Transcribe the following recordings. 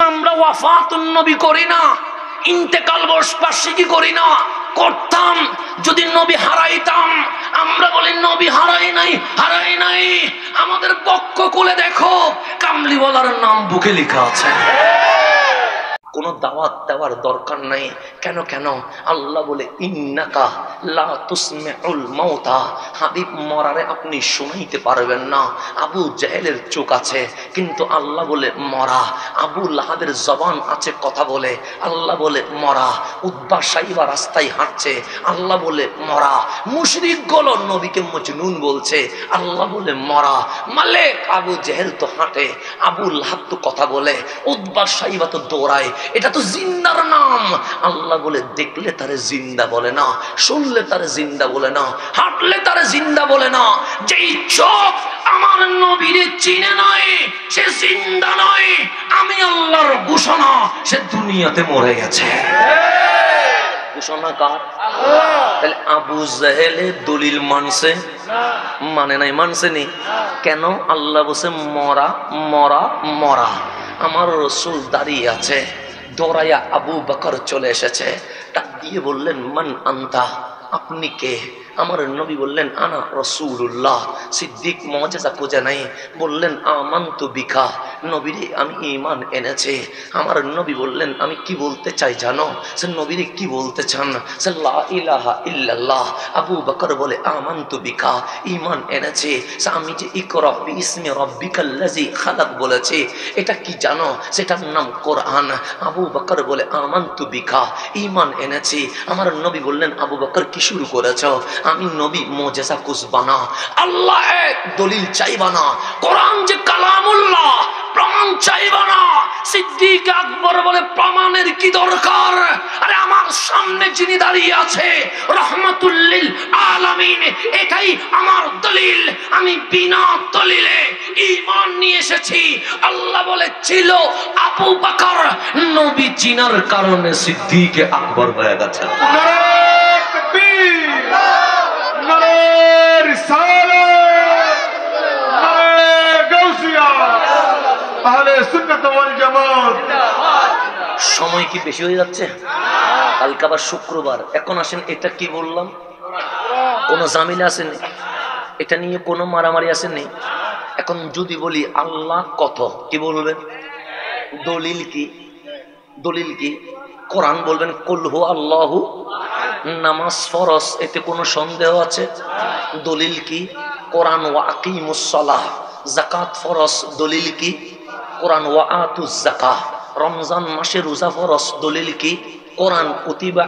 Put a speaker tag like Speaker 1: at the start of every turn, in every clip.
Speaker 1: আমরা ওয়াফাতুন নবী করি না, ইন্তেকাল বার্ষিকী করি না। করতাম যদি নবী হারাইতাম। আমরা বলি নবী হারাই নাই, হারাই নাই। আমাদের পক্ষ খুলে দেখো, কামলিওয়ালার নাম বুকে লেখা আছে। কোনো দাওয়াত দেওয়ার দরকার নাই। কেন কেন? আল্লাহ বলে ইন্নাকা লা তুসমিউল মাউতা, হাবিব মরারে আপনি শুনাইতে পারবেন না। আবু জাহেলের চোখ আছে কিন্তু আল্লাহ বলে মরা। আবু লাহাবের জবান আছে কথা বলে, আল্লাহ বলে মরা। উদ্বা সাইবা রাস্তায় হাঁটছে, আল্লাহ বলে মরা। মুশরিক গুলো নবীকে মজনুন বলছে, আল্লাহ বলে মরা। মালিক আবু জাহেল তো হাঁটে, আবু লাহাব তো কথা বলে, উদ্বা সাইবা তো দৌড়ায়। এটা তো জিন্দার নাম। আল্লাহ বলে দেখলে তারে জিন্দা বলে না, শুনলে তারে জিন্দা বলে না, হাঁটলে তারে জিন্দা বলে না। যেই চোখ আমার নবীরে চিনে নয় সে জিন্দা নয়। আমি আল্লাহর ঘোষণা, সে দুনিয়াতে মরে গেছে। ঘোষণা কার? তাহলে আবু জাহেলে দলিল মানছে? মানে নাই, মানছে নি। কেন? আল্লাহ বলছে মরা মরা মরা। আমার রাসূল দাঁড়িয়ে আছে, দৌড়াইয়া আবু বকর চলে এসেছে, ডাক দিয়ে বললেন মান আনতা, আপনি কে? আমার নবী বললেন আনা রাসূলুল্লাহ। সিদ্দিক মুআজিজা খুঁজে নাই, বললেন আমানতু বিকা, নবীরে আমি ঈমান এনেছি। আমার নবী বললেন আমি কি বলতে চাই জানো? সে নবীরে কি বলতে চান? সে লা ইলাহা ইল্লাল্লাহ। আবু বকর বলে আমানতু বিকা, ঈমান এনেছি। সে আমি যে ইকরা বিইসমি রাব্বিকাল্লাযী খালাক বলেছি, এটা কি জানো? সেটার নাম কোরআন। আবু বকর বলে আমানতু বিকা, ঈমান এনেছি। আমার নবী বললেন আবু বকর কি শুরু করেছো? আমি নবী মুজিজা খুঁজবা না, আল্লাহ এক দলিল চাইবা না, কোরআন যে কালামুল্লাহ প্রমাণ চাইবা না। সিদ্দিক আকবর বলে প্রমাণের কি দরকার? আরে আমার সামনে যিনি দাঁড়িয়ে আছে রহমাতুল লিল আলামিন, এটাই আমার দলিল। আমি বিনা দলিলে ঈমান নিয়ে এসেছি। আল্লাহ বলে ছিল আবু বকর, নবী চিনার কারণে সিদ্দিক আকবর হয়ে গেছে। সময় কি বেশি হয়ে যাচ্ছে? কালকে আবার শুক্রবার। এখন আসেন, এটা কি বললাম? কোন ঝামেলা আসেনি, এটা নিয়ে কোনো মারামারি আসেনি। এখন যদি বলি আল্লাহ কত, কি বলবেন? দলিল কি? দলিল কি? কোরআন বলবেন কুল হু আল্লাহু। নামাজ ফরজ, এতে কোনো সন্দেহ আছে? দলিল কি? কোরআন ওয়া আকিমুস সালাহ। যাকাত ফরজ, দলিল কি? কোরআন ওয়া আতুজ যাকাহ। রমজান মাসে রোজা ফরজ, দলিল কি? কোরআন কুতিবা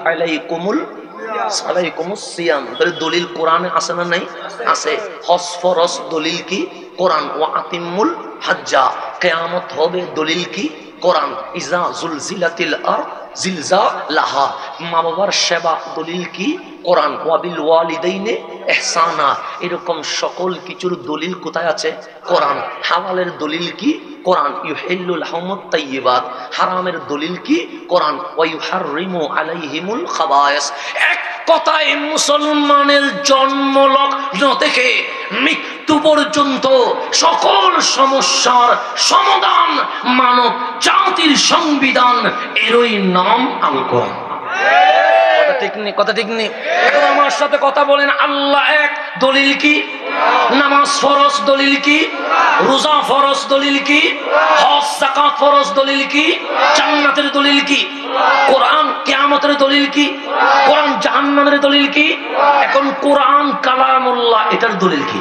Speaker 1: আলাইকুমুস সিয়াম। দলিল কোরআনে আছে না নাই? আছে। হজ ফরজ, দলিল কি? কোরআন ওয়া আতিমুল হাজ্জা। কিয়ামত হবে, দলিল কি? কোরআন। ইজা জুলজিলাতিল আরদ জিলজালাহা। মা বাবার সেবা, দলিল কি? কোরআন। ওয়াবিল ওয়ালিদাইনে ইহসানা। এরকম সকল কিছুর দলিল কোথায় আছে? কোরআন। হালালের দলিল কি? কোরআন। ইউহিল্লুল হামুত তাইয়্যিবাত। হারামের দলিল কি? কোরআন। ওয়া ইউহাররিমু আলাইহিমুল খাবায়েস। এক কথায় মুসলমানের জন্ম লগ্ন থেকে মৃত্যু পর্যন্ত সকল সমস্যার সমাধান মানব জাতির সংবিধান, এরই নাম আল কোরআন। কথা ঠিক নেই? এখন আমার সাথে কথা বলেন, আল্লাহ এক, দলিল কি? নামাজ ফরজ, দলিল কি? রোজা ফরজ, দলিল কি? হজ যাকাত ফরজ, দলিল কি? জান্নাতের দলিল কি? কোরআন। কিয়ামতের দলিল কি? কোরআন। জাহান্নামের দলিল কি? এখন কোরআন কালামুল্লাহ, এটার দলিল কি?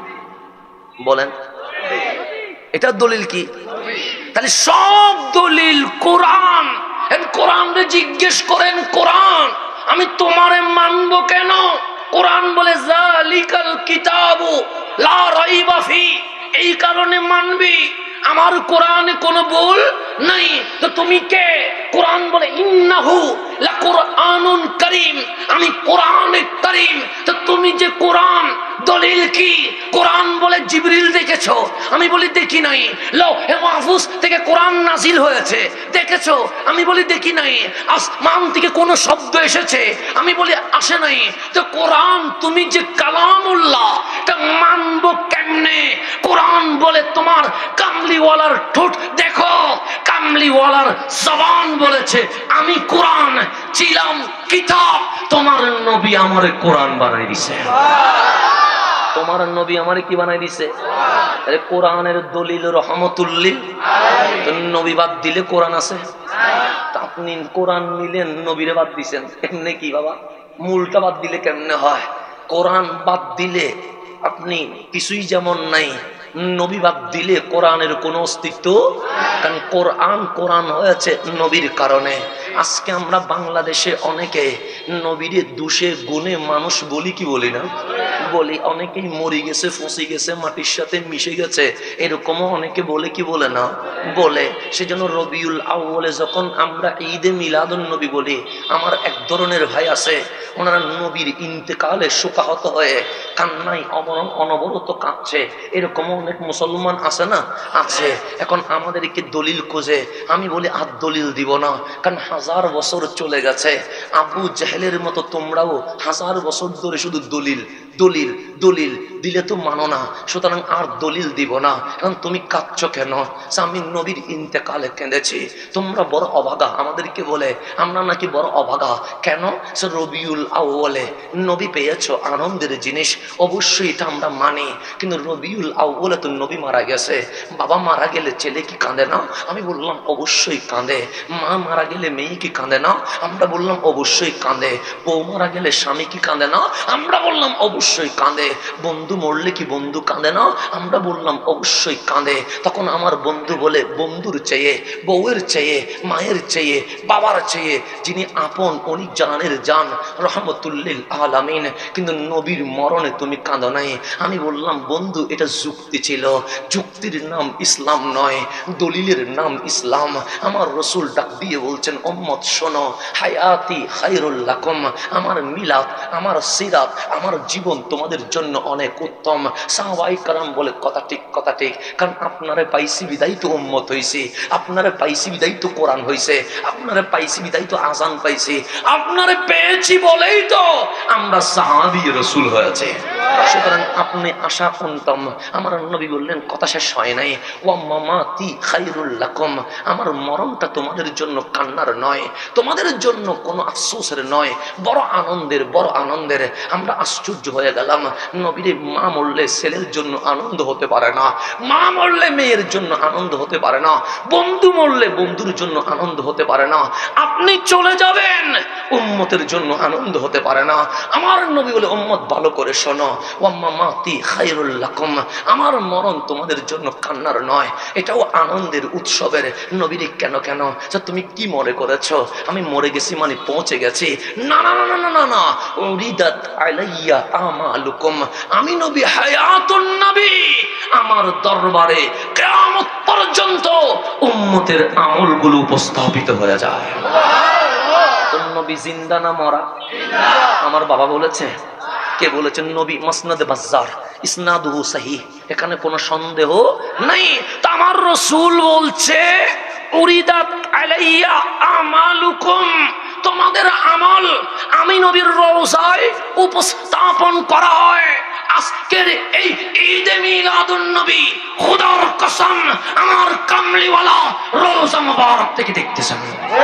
Speaker 1: বলেন, এটার দলিল কি? তাহলে সব দলিল কোরআন। কোরআনকে জিজ্ঞেস করেন, কোরআন আমি তোমারে মানবো কেন? কোরআন বলে যালিকাল কিতাবু লা রাইবা ফি, এই কারণে মানবি। আমার কোরআনে কোনো ভুল নাই। তো তুমি কে? কোরআন বলে ইন্নাহু লাকুরআনুন কারীম, আমি কোরআনে কারীম। তো তুমি যে কোরআন, দলিল কি? কোরআন বলে জিবরিল দেখেছো? আমি বলি দেখি নাই। লৌহে মাহফুজ থেকে কোরআন নাজিল হয়েছে, দেখেছো? আমি বলি দেখি নাই। আসমান থেকে কোন শব্দ এসেছে? আমি বলি আসে নাই। তো কোরআন তুমি যে কালামুল্লাহ, এটা মানবো কেমনে? কোরআন বলে তোমার কামলিওয়ালার ঠোঁট দেখো, কামলিওয়ালার জবান বলেছে আমি কোরআন ছিলাম কিতাব, তোমার নবী আমারে কোরআন বানাই দিছে। তোমার নবী আমারে কি বানাই দিছে? আরে কোরআনের দলিল রহমতুল্লিল। নবী বাদ দিলে কোরআন আছে? আপনি কোরআন নিলেন, নবীরে বাদ দিছেন, এমনি কি বাবা? মূলটা বাদ দিলে কেমনে হয়? কোরআন বাদ দিলে আপনি কিছুই যেমন নাই, নবী বাদ দিলে কোরআনের কোনো অস্তিত্ব, কারণ কোরআন হয়েছে নবীর কারণে। আজকে আমরা বাংলাদেশে অনেকে নবীরে দোষে গুণে মানুষ বলি কি বলি না? বলি। অনেকেই মরে গেছে, ফসে গেছে, মাটির সাথে মিশে গেছে, এরকমও অনেকে বলে কি বলে না? বলে। সেজন্য রবিউল আউয়ালে যখন আমরা ঈদে মিলাদুন নবী বলি, আমার এক ধরনের ভাই আছে, ওনারা নবীর ইন্তেকালে শোকাহত হয়ে কান্নায় অনবরত কাঁদছে। এরকমও অনেক মুসলমান আছে না? আছে। এখন আমাদেরকে দলিল খোঁজে। আমি বলি আর দলিল দিব না, কারণ 1000 বছর চলে গেছে। আবু জাহেলের মতো তোমরাও 1000 বছর ধরে শুধু দলিল দলিল দলিল দিলে তো মানো না, সুতরাং আর দলিল দিব না। কারণ তুমি কাঁদছ কেন? আমি নবীর ইন্তেকালে কেঁদেছি। তোমরা বড় অভাগা, আমাদেরকে বলে আমরা নাকি বড় অভাগা। কেন? সে রবিউল আউয়ালে নবী পেয়েছো, আনন্দের জিনিস, অবশ্যই এটা আমরা মানি। কিন্তু রবিউল আউয়ালে তো নবী মারা গেছে। বাবা মারা গেলে ছেলে কি কাঁদে না? আমি বললাম অবশ্যই কাঁদে। মা মারা গেলে মেয়ে কি কাঁদে না? আমরা বললাম অবশ্যই কাঁদে। বউ মারা গেলে স্বামী কি কাঁদে না? আমরা বললাম অবশ্যই কাঁদে। বন্ধু মরলে কি বন্ধু কাঁদে না? আমরা বললাম অবশ্যই কাঁদে। তখন আমার বন্ধু বলে বন্ধুর চেয়ে, বউয়ের চেয়ে, মায়ের চেয়ে, বাবার চেয়ে যিনি আপন উনি জানের জান, রহমতুল্লিল আলামিন। কিন্তু নবীর মরণে তুমি কাঁদো নাই। আমি বললাম বন্ধু এটা যুক্তি ছিল, যুক্তির নাম ইসলাম নয়, দলিলের নাম ইসলাম। আমার রসুল ডাক দিয়ে বলছেন উম্মত শোনো, হায়াতি খায়রুল লাকুম, আমার মিলাদ, আমার সিরাত, আমার জীবন তোমাদের জন্য অনেক উত্তম। সাহাবায়ে কেরাম বলে কথা ঠিক, কথা ঠিক। কারণ আপনারে পাইছি বিদায় তো উম্মত হইছি, আপনারে পাইছি বিদায় তো কোরআন হইছে, আপনারে পাইছি বিদায় তো আযান পাইছি, আপনারে পেয়েছি বলেই তো আমরা সাহাবী রাসূল হয়েছে। সুতরাং আপনি আশা উন্তম। আমার নবী বললেন কথা শেষ হয় নাই, ওয়া মামাতি খায়রুল লাকুম, আমার মরণটা তোমাদের জন্য কান্নার নয়, তোমাদের জন্য কোনো আফসোসের নয়, বড় আনন্দের, বড় আনন্দের। আমরা আশ্চর্য হয়ে গেলাম। নবীর মা মরলে ছেলের জন্য আনন্দ হতে পারে না, মা মরলে মেয়ের জন্য আনন্দ হতে পারে না, বন্ধু মরলে বন্ধুর জন্য আনন্দ হতে পারে না, আপনি চলে যাবেন উম্মতের জন্য আনন্দ হতে পারে না। আমার নবী বলে উম্মত ভালো করে শোনো, ওয়া মামাতি খায়রুল লাকুম, আমার মরণ তোমাদের জন্য কান্নার নয়, এটাও আনন্দের, উৎসবের। নবীর কেন কেন? তুমি কি মনে করেছো আমি মরে গেছি মানে পৌঁছে গেছি? না না না না না না, উরিদাত আলাইয়া আমালুকুম, আমি নবী হায়াতুন নবী, আমার দরবারে কিয়ামত পর্যন্ত উম্মতের আমলগুলো উপস্থাপিত হয়ে যায়। কোন নবী জিন্দা না মরা? আমার বাবা বলেছে। কে বলেছেন? নবী, মুসনাদে বাজ্জার, ইসনাদুহু সহিহ, এখানে কোনো সন্দেহ নাই। তা আমার রাসূল বলছে উরিদাত আলাইয়া আমালুকুম, তোমাদের আমল আমি নবীর রওজায় উপস্থাপন করা হয়। আজকের এই ঈদে মিলাদুন নবী খোদার কসম আমার কামলিওয়ালা রওজা মুবারক থেকে দেখতেছেন।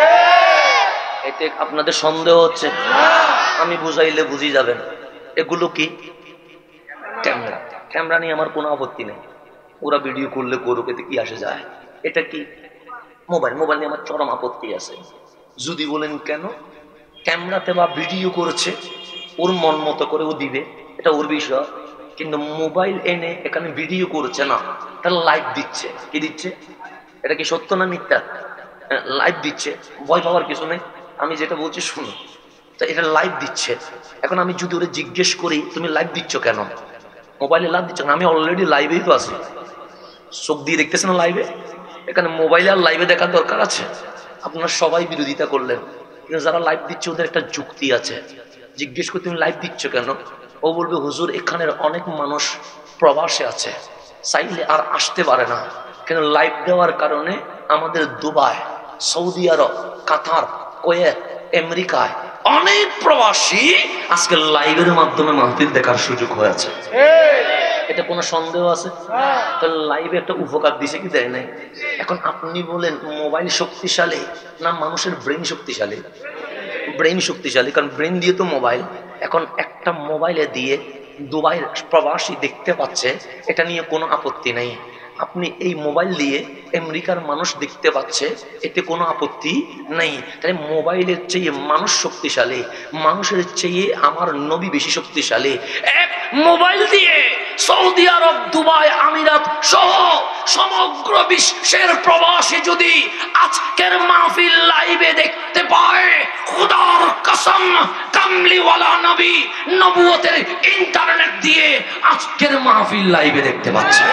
Speaker 1: এতে আপনাদের সন্দেহ হচ্ছে? আমি বুঝাইলে বুঝি যাবেন। এগুলো কি? ক্যামেরা। ক্যামেরা নিয়ে আমার কোনো আপত্তি নেই, ওরা ভিডিও করলে করুক, এতে কি আসে যায়? এটা কি? মোবাইল। মোবাইল নিয়ে আমার চরম আপত্তি আছে। যদি বলেন কেন? ক্যামেরাতে বা ভিডিও করছে, ওর মন মতো করে ও দিবে, এটা ওর বিষয়। কিন্তু মোবাইল এনে এখানে ভিডিও করছে না, এটা লাইভ দিচ্ছে। কি দিচ্ছে? এটা কি সত্য না মিথ্যা? লাইভ দিচ্ছে, ভয় পাওয়ার কিছু নেই। আমি যেটা বলছি শুনো, তা এটা লাইভ দিচ্ছে। এখন আমি যদি ওরে জিজ্ঞেস করি তুমি লাইভ দিচ্ছ কেন, মোবাইলে লাইভ দিচ্ছ কেন, আমি অলরেডি লাইভেই তো আছি, চোখ দিয়ে দেখতেছে না লাইভে। এখানে মোবাইলে আর লাইভে দেখার দরকার আছে? আপনারা সবাই বিরোধিতা করলেন, কিন্তু যারা লাইভ দিচ্ছে ওদের একটা যুক্তি আছে। জিজ্ঞেস করি তুমি লাইভ দিচ্ছ কেন, ও বলবে হুজুর এখানের অনেক মানুষ প্রবাসে আছে, চাইলে আর আসতে পারে না, কিন্তু লাইভ দেওয়ার কারণে আমাদের দুবাই, সৌদি আরব, কাতার, কুয়েত, আমেরিকায় অনেক প্রবাসী আজকে লাইভের মাধ্যমে মাহফিল দেখার সুযোগ হয়েছে। এটা কোনো সন্দেহ আছে? তাহলে লাইভে একটা উপকার দিছে কি দেয় নাই? এখন আপনি বলেন মোবাইল শক্তিশালী না মানুষের ব্রেন শক্তিশালী? ব্রেন শক্তিশালী, কারণ ব্রেন দিয়ে তো মোবাইল। এখন একটা মোবাইলে দিয়ে দুবাইয়ের প্রবাসী দেখতে পাচ্ছে, এটা নিয়ে কোনো আপত্তি নেই। আপনি এই মোবাইল দিয়ে আমেরিকার মানুষ দেখতে পাচ্ছে, এতে কোনো আপত্তি নেই। তাহলে মোবাইলের চেয়ে মানুষ শক্তিশালী, মানুষের চেয়ে আমার নবী বেশি শক্তিশালী। এক মোবাইল দিয়ে সৌদি আরব, দুবাই, আমিরাত সহ সমগ্র বিশ্বের প্রবাসী যদি আজকের মাহফিল লাইভে দেখতে পায়, খুদার কসম কামলিওয়ালা নবী নবুয়তের ইন্টারনেট দিয়ে আজকের মাহফিল লাইভে দেখতে পাচ্ছে।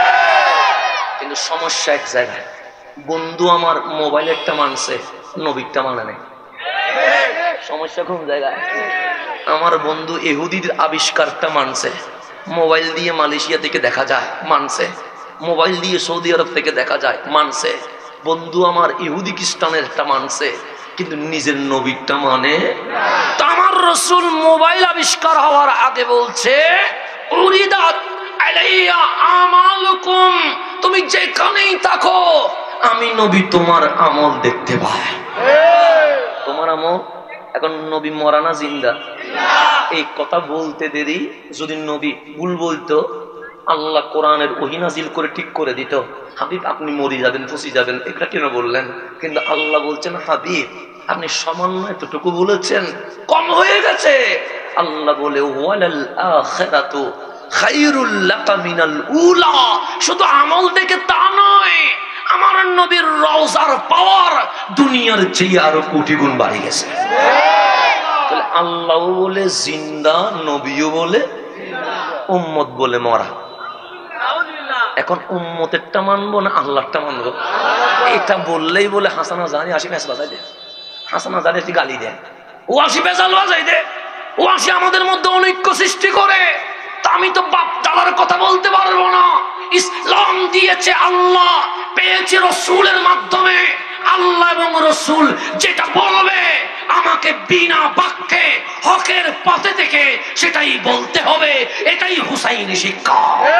Speaker 1: কিন্তু সমস্যা এক জায়গায়, বন্ধু আমার মোবাইলেরটা মানছে, নবীরটা মানে নেই। সমস্যা কোন জায়গায়? আমার বন্ধু ইহুদির আবিষ্কারটা মানছে, মোবাইল দিয়ে মালয়েশিয়া থেকে দেখা যায় মানছে, মোবাইল দিয়ে সৌদি আরব থেকে দেখা যায় মানছে। বন্ধু আমার ইহুদি খ্রিস্টানেরটা মানছে, কিন্তু নিজের নবীরটা মানে। তো আমার রাসূল মোবাইল আবিষ্কার হওয়ার আগে বলছে উরিদাত আলাইয়া আমালুকুম, তুমি যেখানেই থাকো আমি নবী তোমার আমল দেখতে পাই। তোমার আমল। এখন নবী মরা না জিন্দা? এই কথা বলতে দেরি, যদি নবী ভুল বলতো আল্লাহ কোরআনের ওহী নাজিল করে ঠিক করে দিত, হাবিব আপনি মরে যাবেন, ফসি যাবেন, এটা কেন বললেন? কিন্তু আল্লাহ বলছেন হাবিব আপনি সামান্য এতটুকু বলেছেন, কম হয়ে গেছে। আল্লাহ বলে ওয়ালাল আখিরাতু খায়রুল লাকা মিনাল উলা। শুধু আমল দেখে তা নয়, আমার নবীর রওজার পাওয়ার দুনিয়ার চেয়ে আরো কোটি গুণ বাড়ি গেছে। তাহলে আল্লাহ বলে জিন্দা, নবীও বলে, উম্মত বলে মরা। এখন উম্মতেরটা মানবো না আল্লাহরটা মানবো? এটা বললেই বলে হাসানা জানি আসি মেস বাজাই দে, হাসানা জানি একটি গালি দেয়, ও আসি বেজাল বাজাই দে, ও আসি আমাদের মধ্যে অনৈক্য সৃষ্টি করে। তা আমি তো বাপ দাদার কথা বলতে পারবো না। ইসলাম দিয়েছে আল্লাহ, পেয়েছে রসুলের মাধ্যমে। আল্লাহ এবং রসুল যেটা বলবে আমাকে বিনা বাক্যে হকের পথে থেকে সেটাই বলতে হবে, এটাই হুসাইনি শিক্ষা।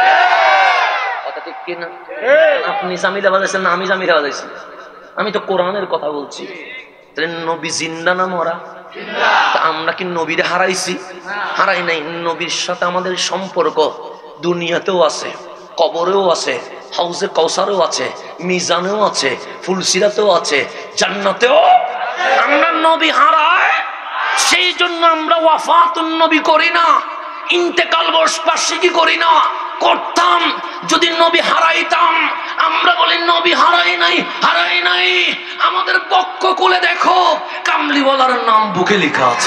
Speaker 1: কথা ঠিক কিনা? আপনি জামিলা বাজাইছেন না আমি জামিলা বাজাইছি? আমি তো কোরআনের কথা বলছি। নবী জিন্দা না মরা? আমরা কি নবীরে হারাইছি? হারাই নাই। নবীর সাথে আমাদের সম্পর্ক দুনিয়াতেও আছে, কবরেও আছে, হাউজে কাউসারেও আছে, মিজানেও আছে, ফুলসিরাতেও আছে, জান্নাতেও। আমরা নবী হারাই, সেই জন্য আমরা ওয়াফাতুন নবী করি না, ইন্তেকাল বর্ষবার্ষিকী করি না। করতাম যদি নবী হারাইতাম। আমরা বলি নবী হারাই নাই, হারাই নাই। আমাদের বক্ষ খুলে দেখো, কামলিওয়ালার নাম বুকে লেখা আছে।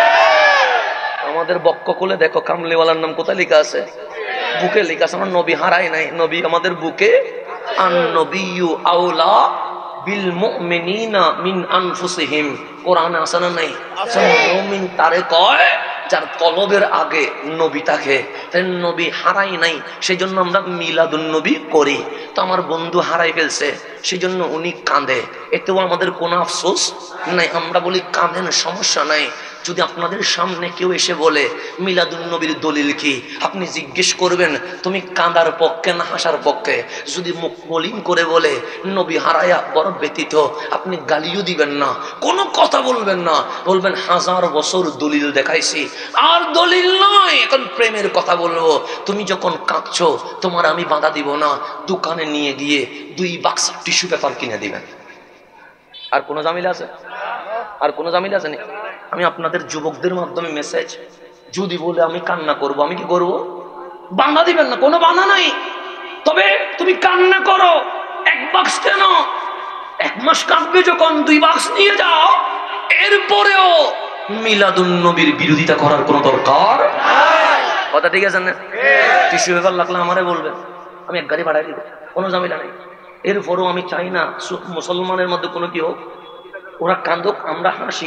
Speaker 1: আমাদের বক্ষ খুলে দেখো, কামলিওয়ালার নাম কোথায় লেখা আছে? বুকে লেখা আছে। আমার নবী হারাই নাই, নবী আমাদের বুকে। আন নবিয়্যু আওলা বিল মুমিনিনা মিন আনফুসিহিম, কোরআনে আছে না নাই? মুমিন তারে কয় যার কলবের আগে নবী থাকে। তাই নবী হারাই নাই, সেই জন্য আমরা মিলাদুন নবী করি। তো আমার বন্ধু হারাই ফেলছে, সেই জন্য উনি কাঁদে, এতেও আমাদের কোনো আফসোস নাই। আমরা বলি কাঁদেন, সমস্যা নাই। যদি আপনাদের সামনে কেউ এসে বলে মিলাদুন নবীর দলিল কি, আপনি জিজ্ঞেস করবেন তুমি কাঁদার পক্ষে না হাসার পক্ষে? যদি মুখ মলিন করে বলে নবী হারায়া বড় ব্যতীত, আপনি গালিও দিবেন না, কোনো কথা বলবেন না, বলবেন 1000 বছর দলিল দেখাইছি, আর দলিল নয়, এখন প্রেমের কথা বলবো। তুমি যখন কাঁদছো তোমার আমি বাধা দিব না, দোকানে নিয়ে গিয়ে 2 বাক্স টিস্যু পেপার কিনে দিবেন। আর কোনো জামিলা আছে? আর কোনো জামিলা আছে না? আমি আপনাদের যুবকদের মাধ্যমে মেসেজ, যদি বলে আমি কান্না করব, আমি কি করব? বাধা দিবেন না, কোনো বাধা নাই। তবে তুমি কান্না করো, 1 বাক্স কেন, 1 মাস কাঁদবে যখন 2 বাক্স নিয়ে যাও। এরপরেও মিলাদুন নবীর বিরোধিতা করার কোনো দরকার নাই। কথা ঠিক আছে না? টিস্যু পেপার লাগলে আমারে বলবেন, আমি 1 গাড়ি ভাড়াই দিব, কোনো ঝামেলা নেই। এরপরও আমি চাই না মুসলমানের মধ্যে কোনো কি হোক, ওরা কান্দুক আমরা হাসি,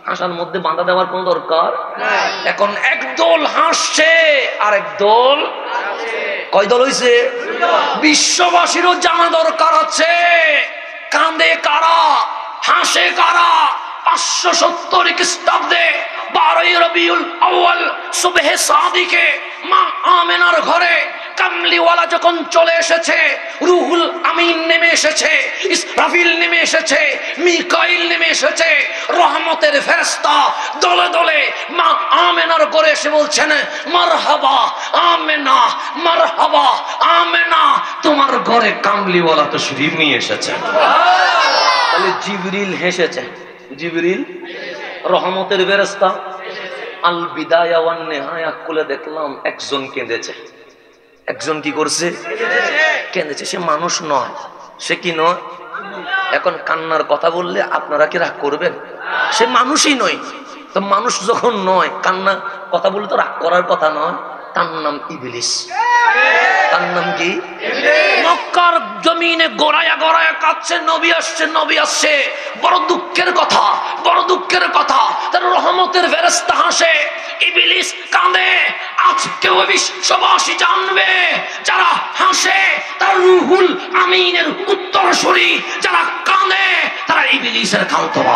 Speaker 1: হাসার মধ্যে বাঁধা দেওয়ার কোন দরকার নাই। এখন একদল হাসছে আর একদল কয় দল হইছে? বিশ্ববাসীরও জানা দরকার আছে কাঁদে কারা, হাসে কারা। 570 খ্রিস্টাব্দে 12 রবিউল আউয়াল সুবহে সাদিকে মা আমেনার ঘরে কামলিওয়ালা যখন চলে এসেছে, রুহুল আমিন নেমে এসেছে, ইসরাফিল নেমে এসেছে, মিকাইল নেমে এসেছে, রহমতের ফেরেশতা দলে দলে মা আমেনার ঘরে এসে বলছেন মারহাবা আমেনা, মারহাবা আমেনা, তোমার ঘরে কামলিওয়ালা তো শরীফ নিয়ে এসেছে। তাহলে জিবরিল হেসেছে, জিবরিল রহমতের ফেরেশতা। আল বিদায়া ওয়ান নিহায়া খুলে দেখলাম একজন কেঁদেছে। একজন কি করছে? কেঁদেছে। সে মানুষ নয়, সে কি নয়? এখন কান্নার কথা বললে আপনারা কি রাগ করবেন? সে মানুষই নয়। তো মানুষ যখন নয়, কান্না কথা বললে তো রাগ করার কথা নয়। তার নাম ইবলিস। তার নাম কি? মক্কার জমিনে গোড়ায়া গোড়ায়া কাঁদছে, নবী আসছে, নবী আসছে। বড় দুঃখের কথা, বড় দুঃখের কথা। তার রহমতের ফেরেশতা হাসে, ইবলিস কাঁদে। আজকেও বিশ্ববাসী জানবে, যারা হাসে তারা রুহুল আমিনের উত্তরসূরি, যারা কাঁদে তারা ইবলিসের খালতোয়া।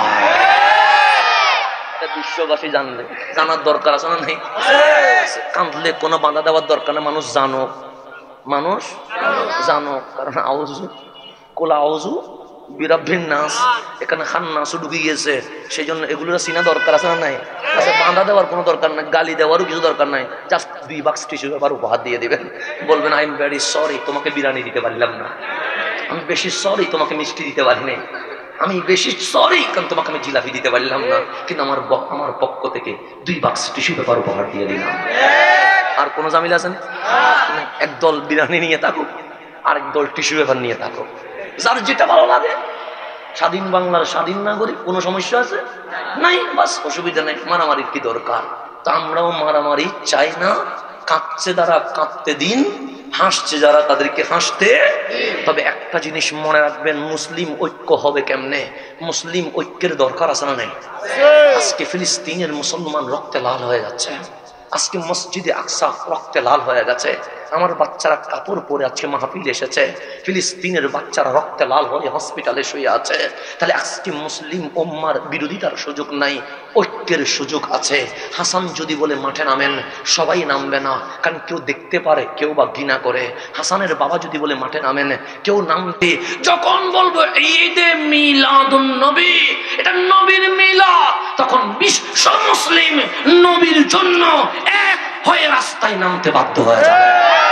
Speaker 1: বিশ্ববাসী জানলে, জানার দরকার আছে না? নেই? কাঁদলে কোনো বাধা দেওয়ার দরকার না। মানুষ জানুক, মানুষ জানুক। কারণ আউযু কুল আউযু বিরাব্বিন নাস, এখানে খান্নাসু ঢুকে গিয়েছে, সেই জন্য এগুলো চিনা দরকার আছে না? নাই। আচ্ছা, বাধা দেওয়ার কোনো দরকার নাই, গালি দেওয়ারও কিছু দরকার নাই। জাস্ট 2 বাক্স টিস্যু পেপার উপহার দিয়ে দিবেন, বলবেন আই এম ভেরি সরি, তোমাকে বিরিয়ানি দিতে পারলাম না, আমি বেশি সরি, তোমাকে মিষ্টি দিতে পারি নাই, আমি বেশি সরি কারণ তোমাকে আমি জিলাপি দিতে পারলাম না, কিন্তু আমার পক্ষ থেকে 2 বাক্স টিস্যু পেপার উপহার দিয়ে দিলাম। আর কোনো জামিল আছে না? একদল বিরিয়ানি নিয়ে থাকুক, আরেক দল টিস্যু পেপার নিয়ে থাকুক, যার যেটা ভালো লাগে। স্বাধীন বাংলার স্বাধীন নাগরিক, কোনো সমস্যা আছে? নাই, বাস অসুবিধা নেই। মারামারির কি দরকার? তা আমরাও মারামারি চাই না। কাঁদছে যারা কাঁদতে দিন, হাসছে যারা তাদেরকে হাসতে। তবে একটা জিনিস মনে রাখবেন, মুসলিম ঐক্য হবে কেমনে? মুসলিম ঐক্যের দরকার আছে না? নাই। আজকে ফিলিস্তিনের মুসলমান রক্তে লাল হয়ে যাচ্ছে, আজকে মসজিদে আকসা রক্তে লাল হয়ে গেছে। আমার বাচ্চারা কাপড় পরে আজকে মাহফিল এসেছে, ফিলিস্তিনের বাচ্চারা রক্তে লাল হয়ে হসপিটালে শুয়ে আছে। তাহলে আজকে মুসলিম উম্মার বিরোধিতার সুযোগ নাই, ঐক্যের সুযোগ আছে। হাসান যদি বলে মাঠে নামেন, সবাই নামবে না, কারণ কেউ দেখতে পারে, কেউ বা ঘৃণা করে। হাসানের বাবা যদি বলে মাঠে নামেন, কেউ নামবে। যখন বলবো ঈদে মিলাদুন নবী, এটা নবীর মিলাদ, তখন বিশ্ব মুসলিম নবীর জন্য এক হয়ে রাস্তায় নামতে বাধ্য হয়ে যাবে।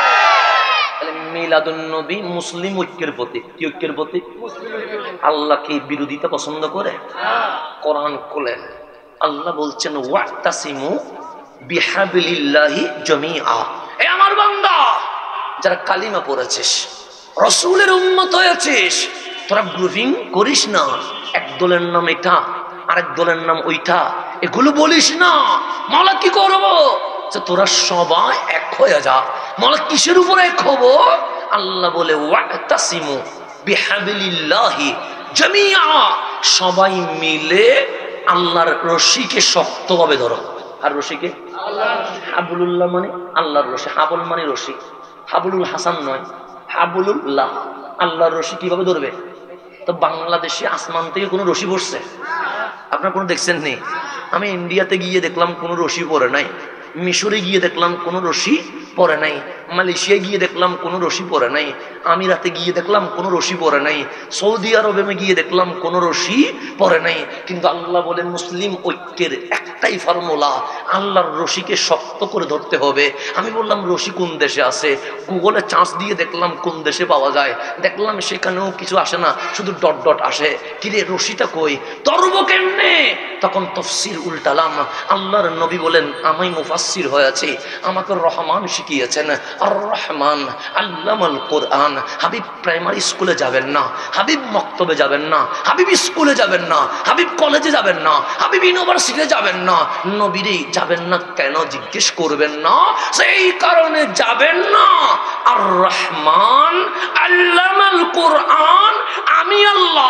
Speaker 1: মিলাদুন নবী মুসলিম ঐক্যের প্রতীক। কি ঐক্যের প্রতীক? আল্লাহ কি বিরোধিতা পছন্দ করে? কোরআন খুলে আল্লাহ বলছেন ওয়াতাসিমু বিহাবলিল্লাহি জামিআ। এ আমার বান্দা, যারা কালিমা পড়েছিস, রাসূলের উম্মত হয়েছিস, তোরা গ্রুপিং করিস না। এক দলের নাম এটা, আরেক দলের নাম ওইটা, এগুলো বলিস না। মাওলা কি করবো? তোরা সবাই এক হয়ে যা। মাওলা কিসের উপর এক হব? আল্লাহ বলে ওয়াতাসিমু বিহাবলিল্লাহি জামিআ, সবাই মিলে আল্লাহর রশিকে শক্তভাবে ধরো। আর রশিকে হাবলুল্লাহ মানে আল্লাহর রশি, হাবল মানে রশি, হাবলুল হাসান নয়, হাবলুল্লাহ। আল্লাহর রশি কিভাবে ধরবে? তো বাংলাদেশে আসমান থেকে কোনো রশি পড়ছে আপনার কোনো দেখছেন নেই? আমি ইন্ডিয়াতে গিয়ে দেখলাম কোনো রশি পড়ে নাই, মিশরে গিয়ে দেখলাম কোনো রশি পড়ে নাই, মালয়েশিয়ায় গিয়ে দেখলাম কোনো রশি পড়ে নাই, আমিরাতে গিয়ে দেখলাম কোনো রশি পড়ে নাই, সৌদি আরবে গিয়ে দেখলাম কোনো রশি পড়ে নাই। কিন্তু আল্লাহ বলেন মুসলিম ঐক্যের একটাই ফর্মুলা, আল্লাহর রশিকে শক্ত করে ধরতে হবে। আমি বললাম রশি কোন দেশে আছে? গুগলে চার্জ দিয়ে দেখলাম কোন দেশে পাওয়া যায়, দেখলাম সেখানেও কিছু আসে না, শুধু ডট ডট আসে। কিরে রশিটা কই, ধরবো কেমনে? তখন তফসির উল্টালাম। আল্লাহর নবী বলেন আমি মুফাসসির হয়েছি, আমাকে রহমান শিখিয়েছেন, আর রহমান আল্লামাল কোরআন। হাবিব প্রাইমারি স্কুলে যাবেন না, হাবিব মক্তবে যাবেন না, হাবিব স্কুলে যাবেন না, হাবিব কলেজে যাবেন না, হাবিব ইউনিভার্সিটিতে যাবেন না, নবীরে যাবেন না কেন জিজ্ঞেস করবেন না, সেই কারণে যাবেন না। আর রহমান আল্লামাল কোরআন, আমি আল্লাহ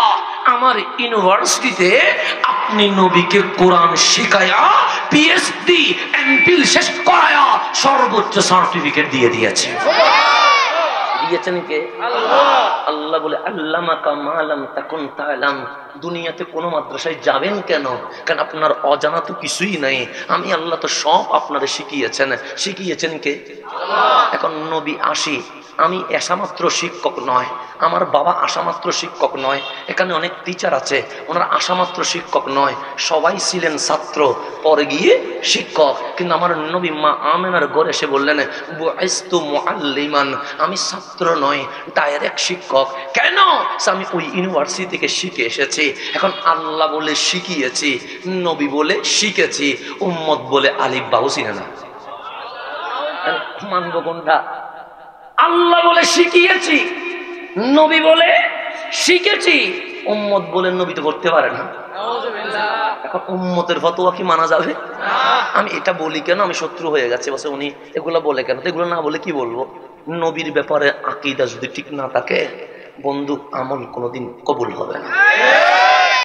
Speaker 1: আমার ইউনিভার্সিটিতে আপনি নবীকে কোরআন শিখায়া পিএইচডি এমফিল শেষ করায়া সর্বোচ্চ সার্টিফিকেট দিয়ে দিয়েছে। দিয়েছেন কে? আল্লাহ বলে আল্লামাকা মা লাম তাকুন তা'লাম। দুনিয়াতে কোন মাদ্রাসায় যাবেন কেন? কারণ আপনার অজানা তো কিছুই নাই। আমি আল্লাহ তো সব আপনাদের শিখিয়েছেন কে? এখন নবী আসি, আমি আশামাত্র শিক্ষক নয়, আমার বাবা আশামাত্র শিক্ষক নয়, এখানে অনেক টিচার আছে, ওনারা আশামাত্র শিক্ষক নয়, সবাই ছিলেন ছাত্র, পরে গিয়ে শিক্ষক। কিন্তু আমার নবী মা আমেনার ঘরে এসে বললেন বুইস্তু মুআল্লিমান, আমি ছাত্র নয়, ডাইরেক্ট শিক্ষক। কেন? আমি ওই ইউনিভার্সিটি থেকে শিখে এসেছি। এখন আল্লাহ বলে শিখিয়েছি, নবী বলে শিখেছি, উম্মত বলে আলিফ বাহু চিনে না। মানব কোনটা? আল্লাহ বলে শিখিয়েছি, নবী বলে শিখেছি, উম্মত বলে নবী তো করতে পারে না। এখন উম্মতের ফতোয়া কি মানা যাবে? আমি এটা বলি কেন? আমি শত্রু হয়ে গেছে, বলছে উনি এগুলো বলে কেন? এগুলো না বলে কি বলবো? নবীর ব্যাপারে আকীদা যদি ঠিক না থাকে বন্ধু, আমল কোনোদিন কবুল হবে না।